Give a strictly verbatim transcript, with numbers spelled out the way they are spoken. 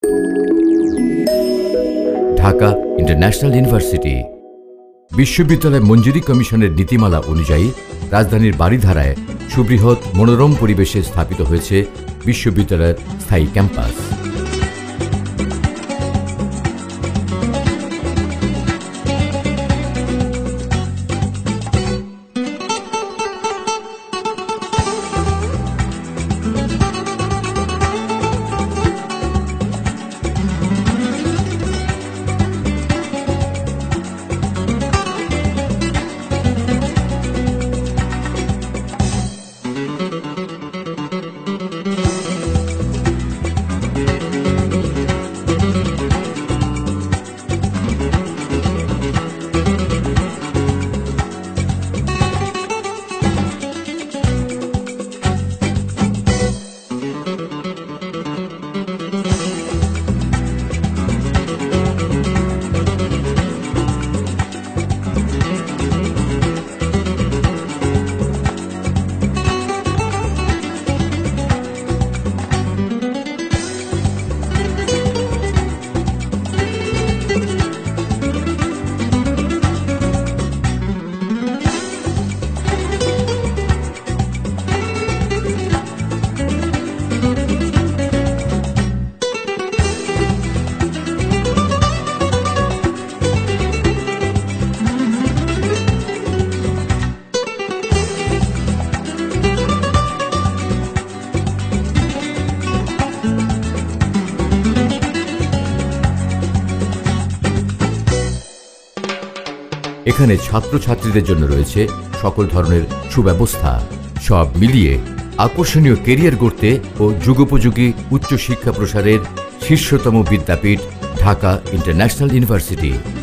Dhaka international university বিশ্ববিদ্যালয় মঞ্জুরি কমিশনের নীতিমালা অনুযায়ী রাজধানীর বারিধারায় সুবৃহৎ মনোরম পরিবেশে স্থাপিত হয়েছে বিশ্ববিদ্যালয়ের স্থায়ী ক্যাম্পাস। এখানে ছাত্রছাত্রীদের জন্য রয়েছে সকল ধরনের সুব্যবস্থা। সব মিলিয়ে আকর্ষণীয় কেরিয়ার গড়তে ও যুগোপযোগী উচ্চশিক্ষা প্রসারের শীর্ষতম বিদ্যাপীঠ ঢাকা ইন্টারন্যাশনাল ইউনিভার্সিটি।